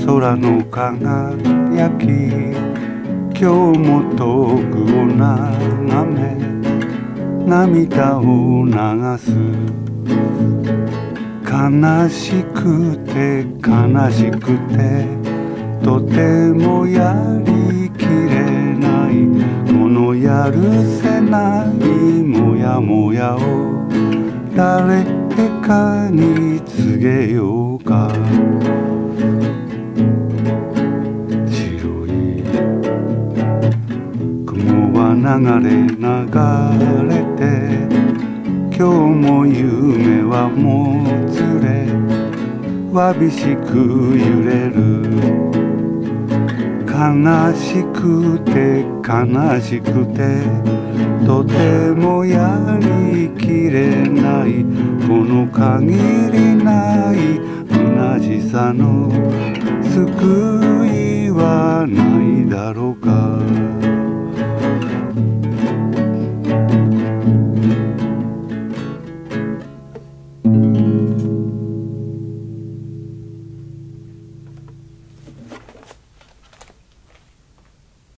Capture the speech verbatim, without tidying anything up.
空の輝き、今日も遠くを眺め涙を流す。悲しくて悲しくてとてもやりきれない、このやるせないもやもやを誰かに告げようか。白い雲は流れ流れて、今日も夢はもつれわびしく揺れる。悲しくて悲しくてとてもやりきれない、この限りない虚しさの救いはないだろうか。